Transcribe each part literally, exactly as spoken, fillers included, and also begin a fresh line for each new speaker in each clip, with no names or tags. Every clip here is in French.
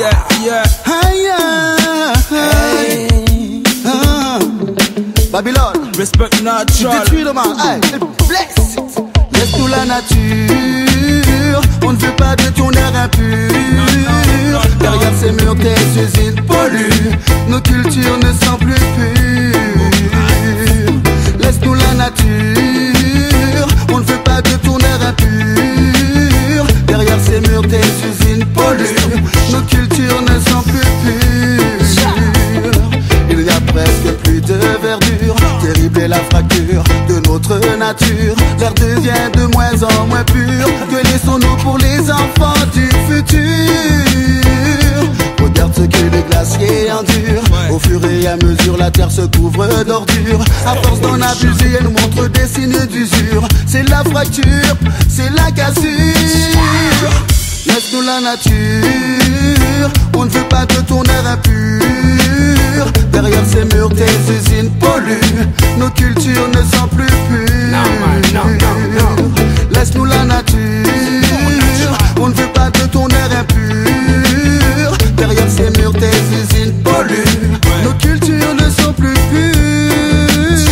yeah, yeah.
Aïe, aïe, aïe. Ah. Babylone,
Respect
tu
natural.
détruis le mal, aïe, bless it. Laisse-nous la nature, on ne veut pas de ton air impur. Derrière ces murs, tes usines polluent, nos cultures ne sont plus pures. Laisse-nous la nature, on ne veut pas de ton air impur. Derrière ces murs, tes usines polluent, nos cultures ne sont plus pures. Il y a presque plus de verdure, terrible est la fracture de notre nature. L'air devient de moins en moins pur, que laissons-nous pour les enfants du futur? Regarde ce que les glaciers endurent, au fur et à mesure la terre se couvre d'ordures. À force d'en abuser, elle nous montre des signes d'usure. C'est la fracture, c'est la cassure. Laisse-nous la nature, on ne veut pas de ton air impur. Derrière ces murs, tes usines polluent, nos cultures ne sont plus pures.
Non, non, non, non.
Laisse-nous la nature, on ne veut pas de ton air impur. Derrière ces murs, tes usines polluent, nos cultures ne sont plus pures.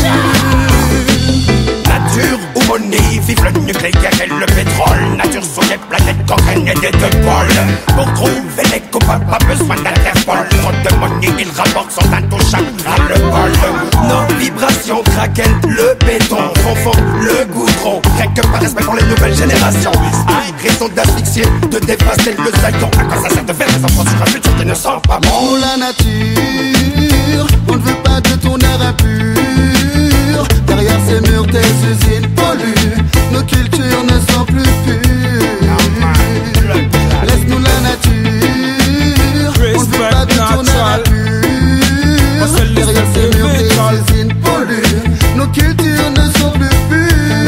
Nature ou monnaie, vive le nucléaire et le pétrole. Nature sur les planètes gangrènes et des deux pôles. Pour trouver les coupables, pas besoin d'Interpol. Trop de monnaie, ils rapportent sont intouchables à le bol. Nos vibrations craquent le béton, font fond le goudron. Rien que par respect pour les nouvelles générations. À raison d'asphyxier, de dévaster le zaïton. À quoi ça sert de faire des enfants sur un futur qui ne sent pas bon?
Pour la nature, on ne veut pas de ton air impur. Derrière ces murs, tes usines polluent, nos cultures ne sont plus pures. Laisse-nous la nature, on ne veut pas de ton air impur. Derrière ces murs, tes usines polluent, nos cultures ne sont plus pures.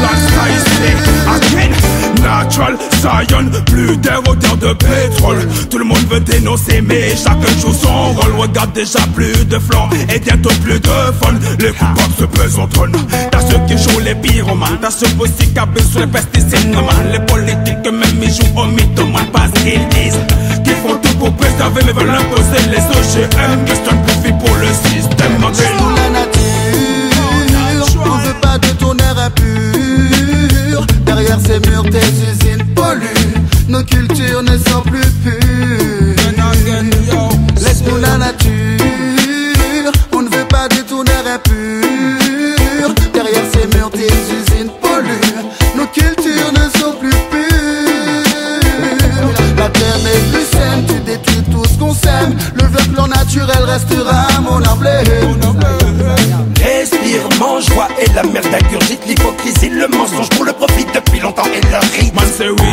Natural, Zion, plus d'air, odeur de pétrole. Tout le monde veut dénoncer, mais chacun joue son rôle. Regarde déjà plus de flancs et bientôt plus de fun. Les coupables se pesent au trône. T'as ceux qui jouent les pyromanes, t'as ceux aussi qui abusent sur les pesticides. Les politiques même ils jouent au mythomane parce qu'ils disent qu'ils font tout pour préserver mais veulent imposer les O G M. Question de profit pour le système.
Laisse-nous la nature, on veut pas de ton air impur. Derrière ces murs, tes usines polluent, nos cultures ne sont plus pures. Laisse-nous la nature, on ne veut pas de ton air impur. Derrière ces murs, tes usines polluent, nos cultures ne sont plus pures. La terre n'est plus saine, tu détruis tout ce qu'on sème. Le vert naturel restera mon emblème.
Respire, mange, vois et la merde ingurgite l'hypocrisie, le mensonge pour le profit depuis longtemps et le rythme.
Man say we